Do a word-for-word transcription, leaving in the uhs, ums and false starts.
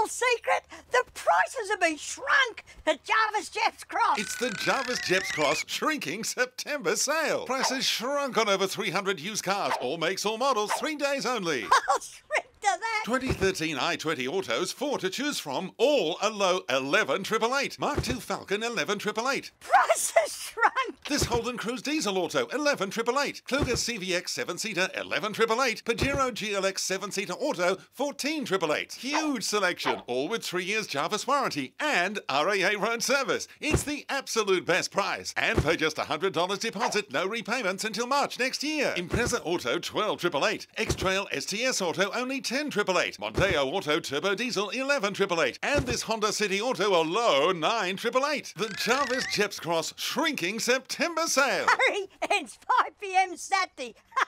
little secret? The prices have been shrunk at Jarvis Gepps Cross. It's the Jarvis Gepps Cross Shrinking September Sale. Prices shrunk on over three hundred used cars, all makes, all models, three days only. I'll shrink to that. twenty thirteen i twenty autos, four to choose from, all a low eleven triple eight. Mark two Falcon, eleven triple eight. Prices shrunk. This Holden Cruise Diesel Auto, eleven triple eight. Kluger C V X seven-seater, eleven triple eight. Pajero G L X seven-seater Auto, fourteen triple eight. Huge selection, all with three years Jarvis warranty and R A A road service. It's the absolute best price. And pay just one hundred dollars deposit, no repayments until March next year. Impreza Auto, twelve triple eight. X-Trail S T S Auto, only ten triple eight. Mondeo Auto Turbo Diesel, eleven triple eight. And this Honda City Auto, a low nine triple eight. The Jarvis Gepps Cross Shrinking September Sale. Hurry, it's five p m Saturday.